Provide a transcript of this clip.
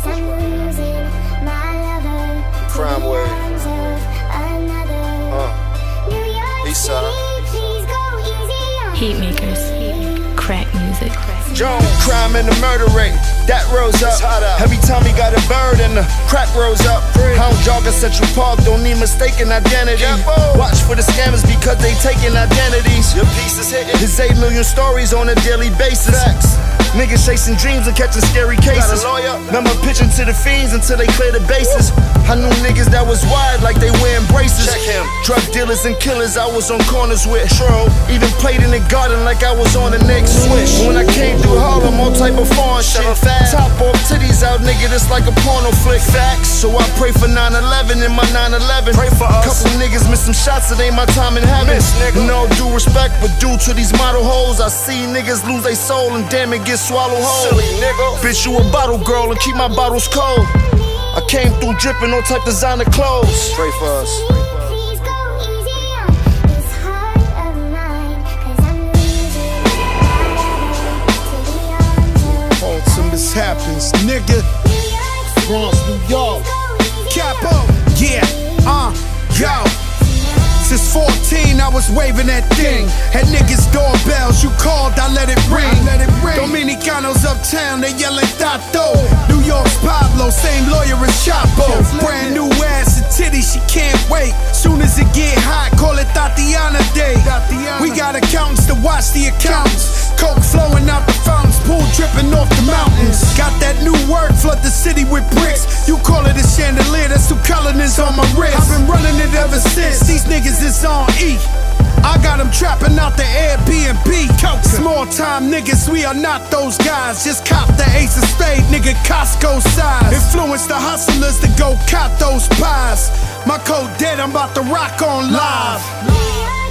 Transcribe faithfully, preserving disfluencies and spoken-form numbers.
Cause I'm losing my lover to Crime the Wave. arms of another. Uh, New York Eastside. City, please go easy on Heat makers, crack music. Jones. Crime and the murder rate, that rose up. Every time he got a bird and the crack rose up. I don't jog at Central Park, don't need mistaken identity. Watch for the scammers because they taking identities. Your piece is hitting. There's eight million stories on a daily basis. Niggas chasing dreams and catching scary cases. Remember pitching to the fiends until they clear the bases. I knew niggas that was wide like they wearing braces. Drug dealers and killers I was on corners with. True. Even played in the garden like I was on the next switch. When I came through Harlem, all type of foreign shit. Top off titties out, nigga, this like a porno flick. Facts. So I pray for nine eleven in my nine eleven. Pray for us. Couple niggas miss some shots, it ain't my time in heaven. No due respect, but due to these model hoes, I see niggas lose their soul and damn it get swallowed whole. Silly nigga. Bitch, you a bottle girl and keep my bottles cold. I came through dripping all type designer clothes. Pray for us. Please go easy on this heart of mine. Cause I'm losing my lover to the arms of Ultimates happens, nigga. Bronx, New York. Capo, yeah, uh, yo. Since fourteen, I was waving that thing. At niggas' doorbells, you called, I let it ring. Let it ring. Dominicanos uptown, they yelling Tato. New York's Pablo, same lawyer as Chapo. Brand new ass and titty, she can't wait. Soon as it get hot, call it Tatiana Day. We got accountants to watch the accountants. Coke flowing out the fountains, pool dripping off the mountains. Got that new word, flood the city with bricks. You call it a chandelier, that's two colonies on my wrist. I've been running it ever since, these niggas is on E. I got them trapping out the Airbnb. Small time niggas, we are not those guys. Just cop the ace of spade, nigga, Costco size. Influence the hustlers to go cop those pies. My code dead, I'm about to rock on live.